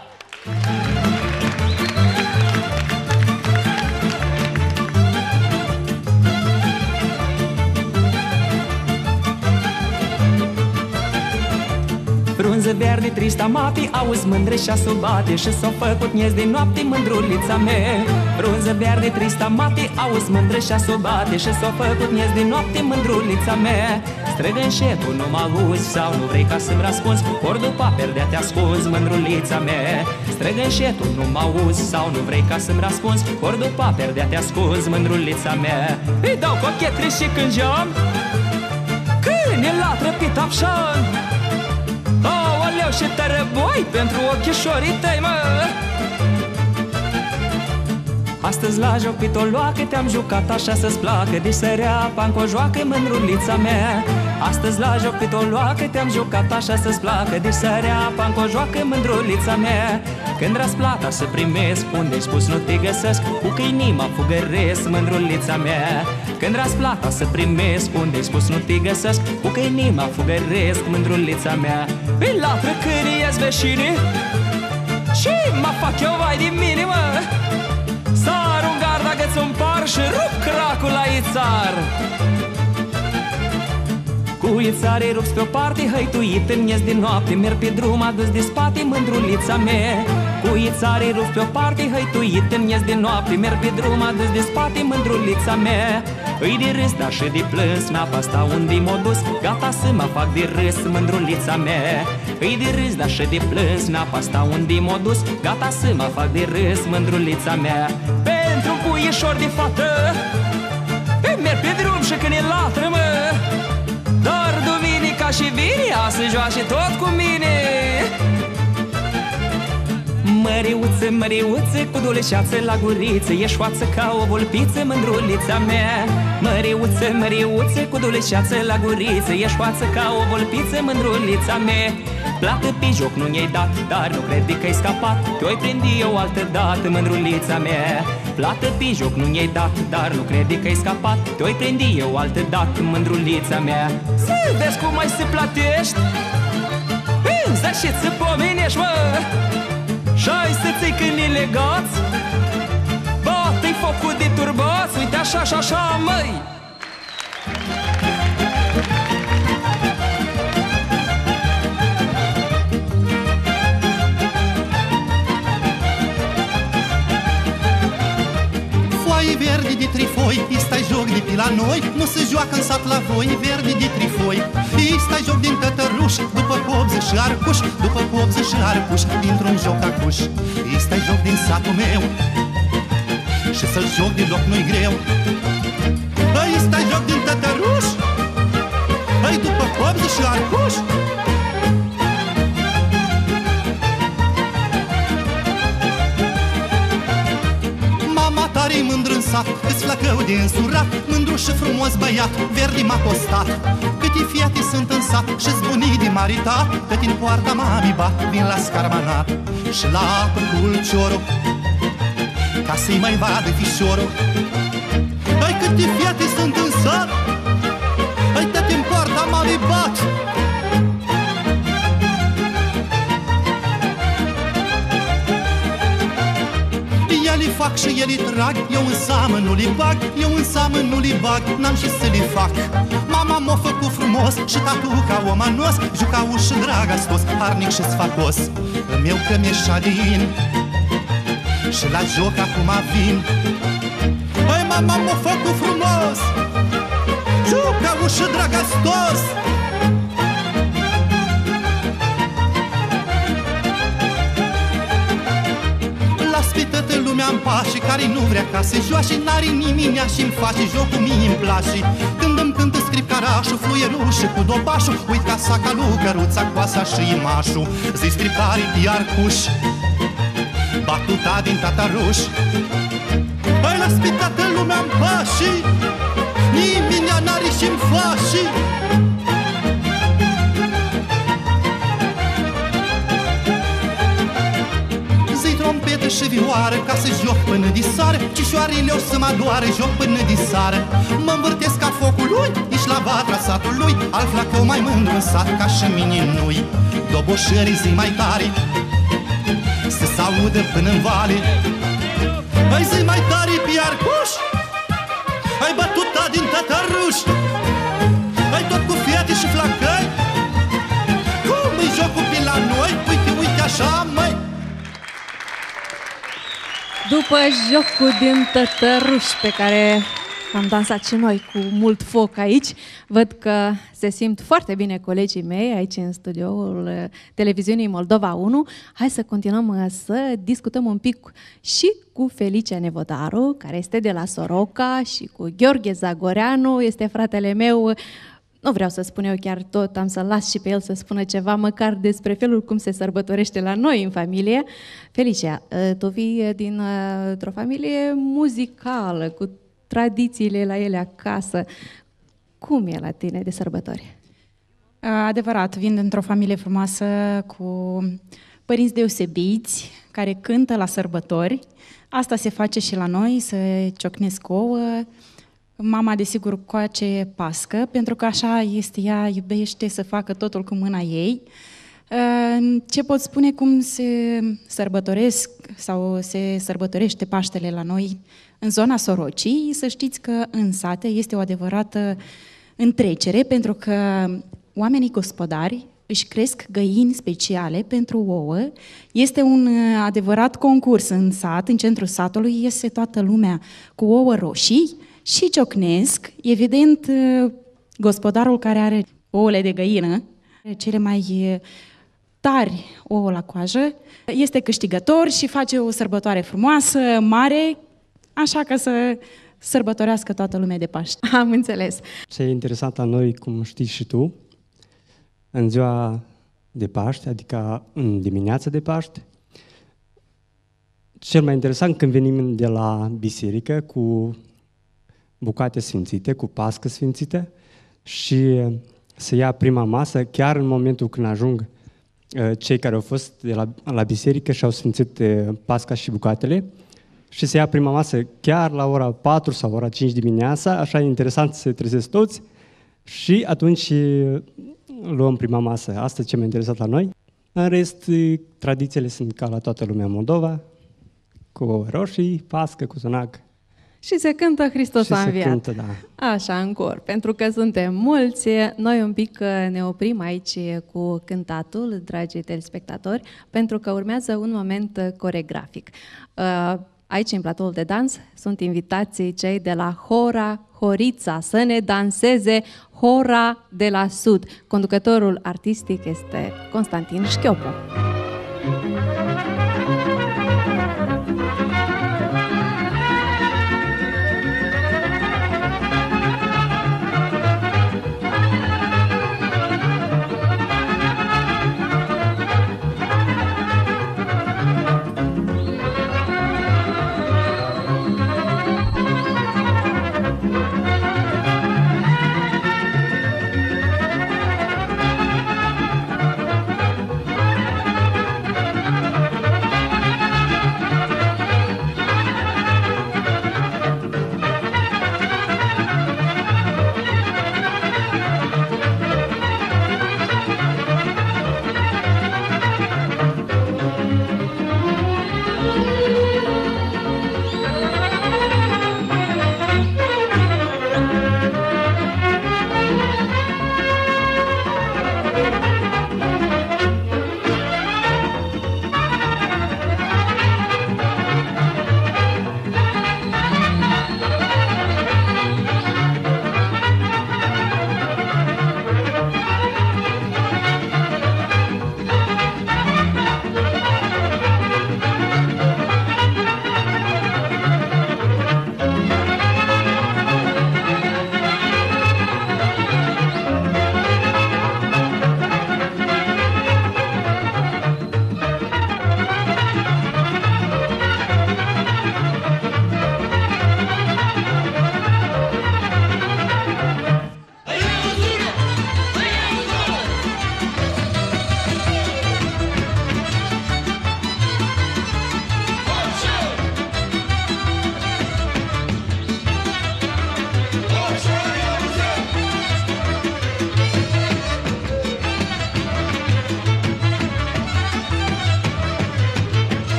Frunză verde, trista mati, auzi mândre și-a bate și s-o făcut miez de noapte mândrulița mea. Frunză verde, trista mati, auzi mândre și-a bate și s-o făcut miez de noapte mândrulița mea. Strigă înșetul, nu mă auzi sau nu vrei ca să-mi răspunzi, ori după perdea te ascunzi, mândrulița mea. Strigă înșetul, nu mă auzi sau nu vrei ca să-mi răspunzi, ori după perdea te ascunzi, mândrulița mea. Îi dau cochetri și cângeam, când e latră pe tapșan. Aoleu, și tărăboi pentru ochișorii tăi, mă! Astăzi la joc pitoloacă te-am jucat așa să-ți placă, de sărea pancojoacă mândrulița mea. Astăzi la joc pitoloacă te-am jucat așa să-ți placă, de sărea pancojoacă mândrulița mea. Când răsplata să primesc, unde-i spus nu te găsesc, cu câinima fugăresc mândrulița mea. Când răsplata să primesc, unde-i spus nu te găsesc, cu câinima fugăresc mândrulița mea. Pe latră când ies veșine și mă fac eu vai de mine, mă! Sar un garda găți un par și rup cracul la ițar. Cu ițarii rupți pe o parte, hăituit în miez din noapte, merg pe drum adus de spate mândrulița mea. Cu ițarii rupți pe o parte, hăituit în miez din noapte, merg pe drum adus de spate mândrulița mea. Îi de râs, dar și de plâns, n-apa sta unde m-o dus, gata să mă fac de râs mândrulița mea. Îi de râs, dar și de plâns, n-apa sta unde m-o dus, gata să mă fac de râs mândrulița mea. Pentru un puișor de fată merg pe drum și când e latră, mă, dar duminica și vinia se joace tot cu mine. Măriuță, măriuță, cu duleșață la guriță, ești față ca o vulpiță, mândrulița mea. Măriuță, măriuță, cu duleșață la guriță, ești față ca o vulpiță, mândrulița mea. Plată pe joc nu i-ai dat, dar nu crede că-ai scăpat, te-oi prinde eu altă dată, mândrulița mea. Plată pe joc nu i-ai dat, dar nu crede că-ai scăpat, te-oi prinde eu altă dată, mândrulița mea. Să vezi cum mai se plătești, însă și să pomenești, mă. Și-ai să ții câinii legați, bate-i focul de turbați, uite așa și așa, măi. Foaie verde de trifoi, stai joc de pe la noi, nu se joacă în sat la voi, verde de trifoi. Stai joc din tătăruș, după copză și arcuș, după copză și arcuș, dintr-un joc acuș. Stai joc din satul meu și să-l joc deloc nu-i greu. Stai joc din tătăruș, după copză și arcuș. Tare-i mândr în sat, îți flăcău de însurat, mândru și frumos băiat, verde m-a costat. Câte fiate sunt în sat și-s bunii de maritat, cât în poarta mami bat, vin la scarmanat. Și la apă cu ulciorul, ca să-i mai vadă fișorul. Hai câte fiate sunt în sat, hai tot în poarta mami bat. Ele fac și ele trag, eu în seamă nu li bag, eu în seamă nu li bag, n-am și să li fac. Mama m-a făcut frumos și tatu ca om anos, jucau și dragastos, harnic și sfacos. Îmi eu că mi-e șadin și la joc acum vin. Băi, mama m-a făcut frumos, jucau și dragastos. Lumea-n pași, care nu vrea ca să joace, n-are nimeni și-mi face jocul mie-mi place. Când îmi cântă scripcarașul, fluierușul cu dobașul, uit ca saca lui căruța, coasa și imașul. Zi scripcarii de arcuș, batuta din tataruș. Băi, la spitată lumea-n pași, nimeni canarii și-mi fașii. Zi trompete și vioară ca să joc până disare, cișoarile o să mă doare, joc până disare. Mă învârtesc ca focul lui, ești la vatra satului, al flacău mai mândru în sat ca și mine nu-i. Doboșării zi mai tare să s-audă până în vale. Hai zi mai tare, piarcuș, hai bătuta din tătăruș, hai tot cu fiate și flacăi. Cum-i jocul pe la noi? Uite, uite așa, măi. După jocul din tătăruș pe care am dansat și noi cu mult foc aici, văd că se simt foarte bine colegii mei aici în studioul televiziunii Moldova unu. Hai să continuăm să discutăm un pic și cu Felicia Nevodaru, care este de la Soroca, și cu Gheorghe Zagoreanu, este fratele meu. Nu vreau să spun eu chiar tot, am să las și pe el să spună ceva, măcar despre felul cum se sărbătorește la noi în familie. Felicia, tu vii dintr-o familie muzicală, cu tradițiile la ele acasă. Cum e la tine de sărbători? Adevărat, vin dintr-o familie frumoasă cu părinți deosebiți care cântă la sărbători. Asta se face și la noi, să ciocnesc ouă. Mama, desigur, coace pască, pentru că așa este ea, iubește să facă totul cu mâna ei. Ce pot spune cum se sărbătoresc sau se sărbătorește Paștele la noi în zona Sorocii? Să știți că în sate este o adevărată întrecere, pentru că oamenii gospodari își cresc găini speciale pentru ouă. Este un adevărat concurs în sat, în centrul satului, iese toată lumea cu ouă roșii și ciocnesc. Evident, gospodarul care are ouăle de găină, cele mai tari ouă la coajă, este câștigător și face o sărbătoare frumoasă, mare, așa că să sărbătorească toată lumea de Paște. Am înțeles. Ce e interesant la noi, cum știi și tu, în ziua de Paște, adică în dimineața de Paște, cel mai interesant când venim de la biserică cu bucate sfințite, cu pască sfințită și să ia prima masă, chiar în momentul când ajung cei care au fost de la, la biserică și au sfințit pasca și bucatele, și să ia prima masă chiar la ora patru sau ora cinci dimineața, așa e interesant să se trezesc toți și atunci luăm prima masă. Asta e ce m-a interesat la noi. În rest, tradițiile sunt ca la toată lumea Moldova, cu roșii, pască, cu sunac. Și se cântă Hristos a înviat. Și se cântă, da. Așa, în cor, pentru că suntem mulți. Noi un pic ne oprim aici cu cântatul, dragii telespectatori, pentru că urmează un moment coregrafic. Aici, în platoul de dans, sunt invitații cei de la Hora Horița să ne danseze Hora de la Sud. Conducătorul artistic este Constantin Șchiopu.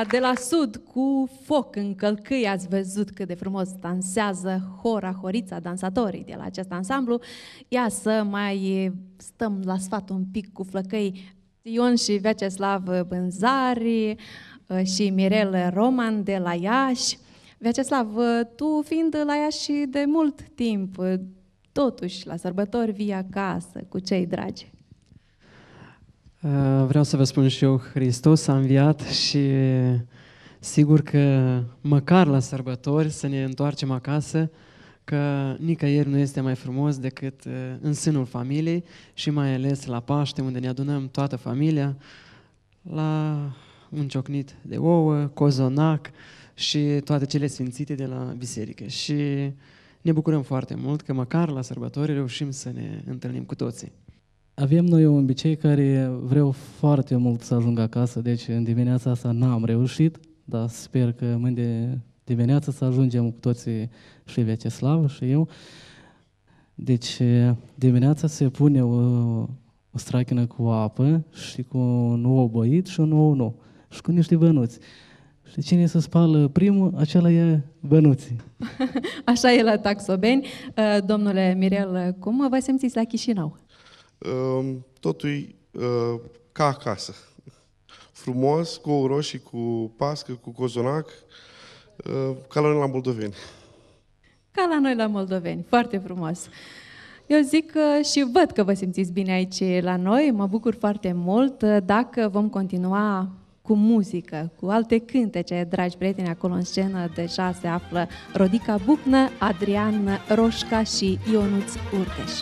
de la sud cu foc în călcâi. Ați văzut cât de frumos dansează Hora, Horița, dansatorii de la acest ansamblu. Ia să mai stăm la sfat un pic cu flăcăi Ion și Vyacheslav Bânzari și Mirel Roman de la Iași. Vyacheslav, tu fiind la Iași de mult timp, totuși la sărbători vii acasă cu cei dragi. Vreau să vă spun și eu, Hristos a înviat și sigur că măcar la sărbători să ne întoarcem acasă, că nicăieri nu este mai frumos decât în sânul familiei și mai ales la Paște, unde ne adunăm toată familia la un ciocnit de ouă, cozonac și toate cele sfințite de la biserică. Și ne bucurăm foarte mult că măcar la sărbători reușim să ne întâlnim cu toții. Avem noi un obicei care vreau foarte mult să ajung acasă, deci în dimineața asta n-am reușit, dar sper că mâine dimineața să ajungem cu toții, și Vyacheslav și eu. Deci dimineața se pune o, o strachină cu apă și cu un ou băit și un ou nou și cu niște bănuți. Și cine se spală primul, acela e bănuții. Așa e la Taxobeni. Domnule Mirel, cum vă simțiți la Chișinău? Totul e ca acasă. Frumos, cu ou roșii, cu pască, cu cozonac, ca la noi la moldoveni. Ca la noi la moldoveni, foarte frumos. Eu zic că și văd că vă simțiți bine aici la noi, mă bucur foarte mult. Dacă vom continua cu muzică, cu alte cântece, dragi prieteni, acolo în scenă deja se află Rodica Bucnă, Adrian Roșca și Ionuț Urteș.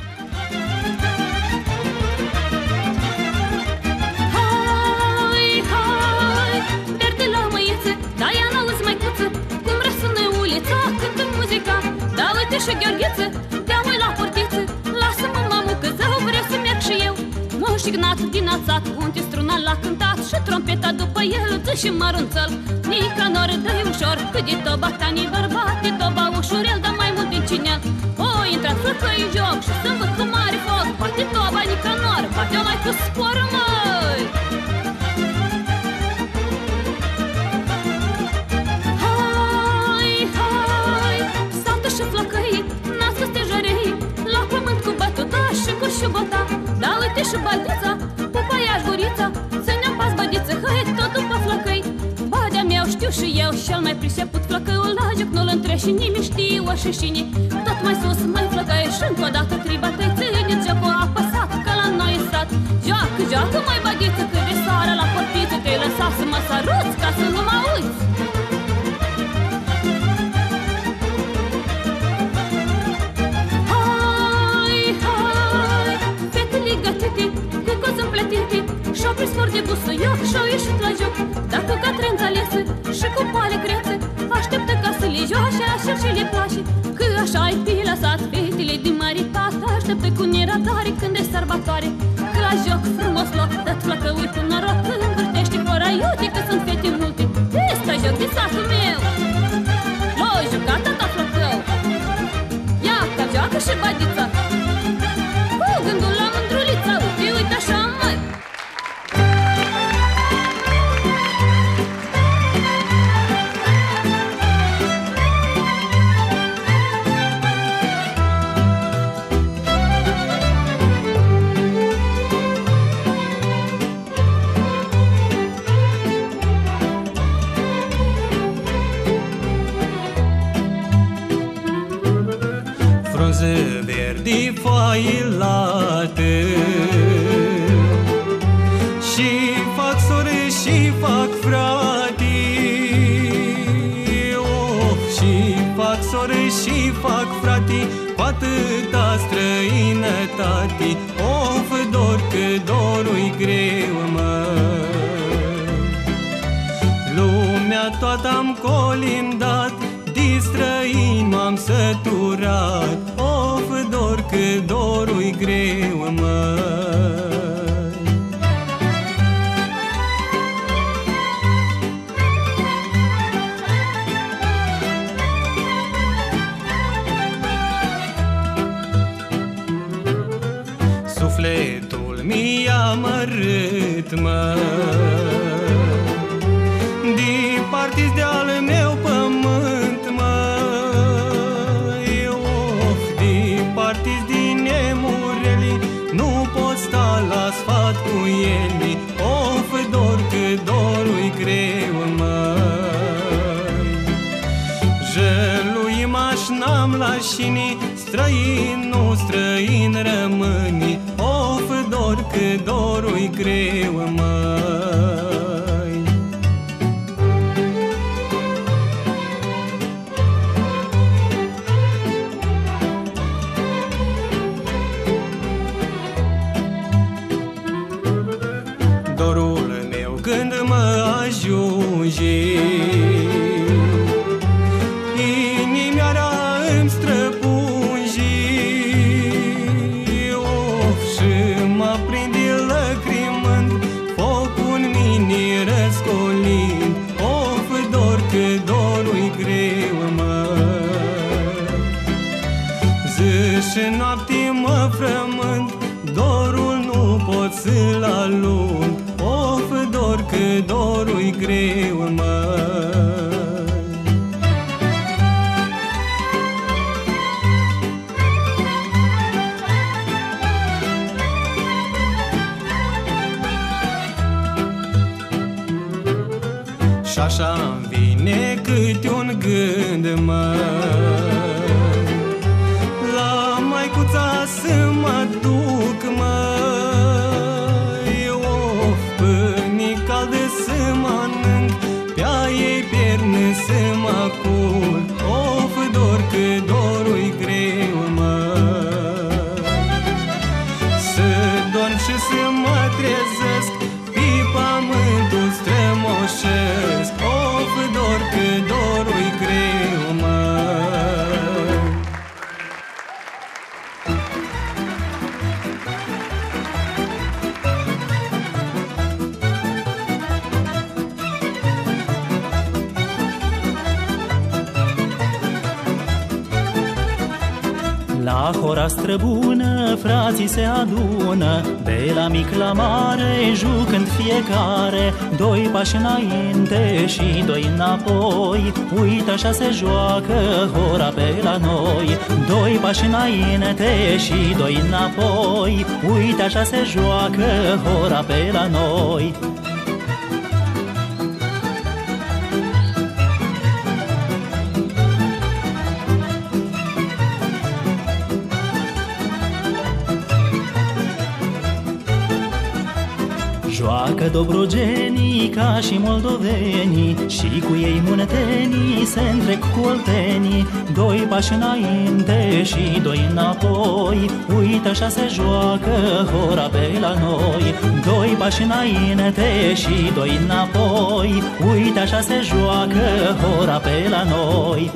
Și Gheorgheță, dea mai la portiță, lasă-mă, mamă, că zău, vreau să merg și eu. Moș Ignat din Ațat, unde struna l-a cântat și trompeta după el, dă și mărunțăl. Nicanor, dă-i ușor, cât de toba tanii bărbate, toba ușurel, dar mai mult din cinel. O, intrat flăcăi în joc și să-mi văd cu mare foc, poate toba Nicanor, poate-o mai cu spor, măi. Hai, hai, saltă și flăcăi, nască stejărei, la pământ cu bătuta și cu șubota. Da, uite și baldița, pupa ia-și gurița, ține-o pas bădiță, hai, tot după flăcăi. Badea meu știu și eu, cel mai priceput flăcăiul la joc nu-l între și nimic știu o șișini. Tot mai sus, mai flăcăi și încă o dată triba-te-i țineți jocul apăsat, ca la noi în sat. Joacă, joacă, mai bădiță, cât de sară la portiță, te-ai lăsat să mă săruți, ca să nu mă uiți. Și-au prins for de busuioc și-au ieșit la joc. Dar cu catrența lesă și cu poale crețe, așteptă ca să le joace așa și le place. Că așa-i fi lăsat fetele din maritate, așteptă cu nerăbdare când e sărbătoare. Că la joc frumos loc, dat flăcăui cu noroc, că învârtește fără iute, că sunt fete multe. Ăsta joc din satul meu, l-o jucat tata flăcău. Ia că joacă și bădița, cu gândul la mândrulița, uite, uite așa, măi. Frunze verdi foailate și fac sore și fac frati, oh, și fac sore și fac frati, cu atâta străinătate. Of, dor că dorul-i greu, mă. Lumea toată am colindat, din străini m-am săturat. Of, dor că dorul-i greu, măi. Sufletul mi-a mărât, mă, din partiți de-al meu pământ, măi, of, din partiți din Nemureli, nu pot sta la sfat cu eli, of, dor că dorul-i greu, măi. Jăluim aș n-am lașini, străin, nu străin rămâni, of, dor că dorul-i greu, măi. Dorul meu când mă ajunge, inimioara îmi străpunge, of, și mă prinde lăcrimând, focul în mine răscolind, of, dor că dorul-i greu, măi. Zi și noapte mă frământ, dorul nu pot să-l alung, of, dor că dorul-i greu, măi. Și-așa-mi vine câte un gând, măi, la maicuța să mă duc, măi, of, pâine caldă să mănânc, pe-a ei pierne să mă culc, of, dor că dorul-i greu, măi. Să dorm și să mă trezesc, pe pământul strămoșesc, of, dor că dorul-i greu, măi. La hora străbună frații se adună, de la mic la mare jucând fiecare, doi pași înainte și doi înapoi, uite așa se joacă hora pe la noi. Doi pași înainte și doi înapoi, uite așa se joacă hora pe la noi. Joacă dobrogenii ca și moldovenii, și cu ei muntenii se întrec cu oltenii. Doi pași înainte și doi înapoi, uite așa se joacă hora pe la noi. Doi pași înainte și doi înapoi, uite așa se joacă hora pe la noi.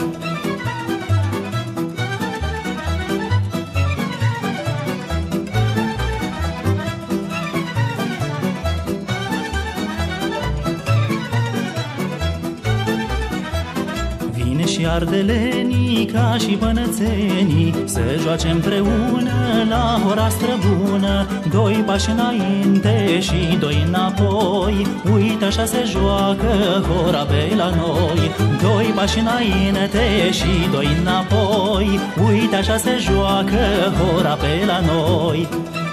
Și ardelenii ca și bănățenii să joace împreună la hora străbună. Doi pași înainte și doi înapoi, uite așa se joacă hora pe la noi. Doi pași înainte și doi înapoi, uite așa se joacă hora pe la noi.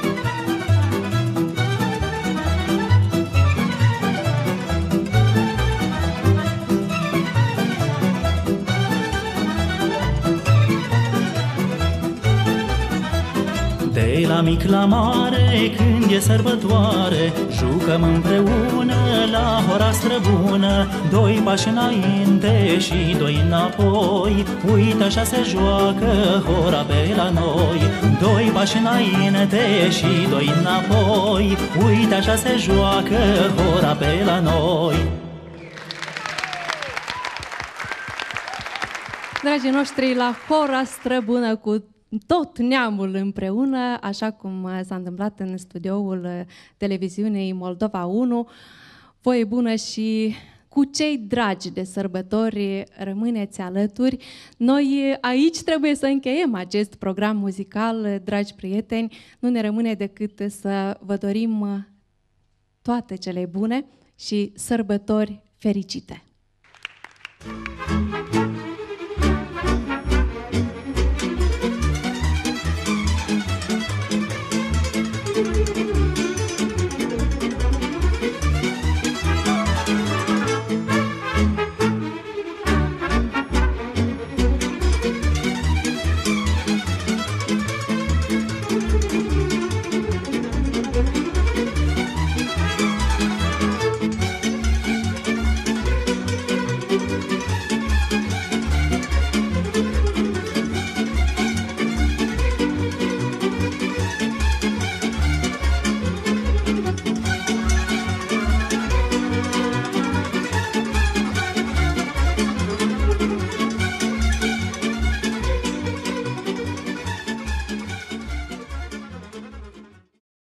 De la mic la mare, când e sărbătoare, jucăm împreună la hora străbună. Doi pași înainte și doi înapoi, uite așa se joacă hora pe la noi. Doi pași înainte și doi înapoi, uite așa se joacă hora pe la noi. Dragii noștri, la hora străbună cu tot neamul împreună, așa cum s-a întâmplat în studioul televiziunii Moldova unu. Voie bună și cu cei dragi de sărbători rămâneți alături. Noi aici trebuie să încheiem acest program muzical, dragi prieteni. Nu ne rămâne decât să vă dorim toate cele bune și sărbători fericite!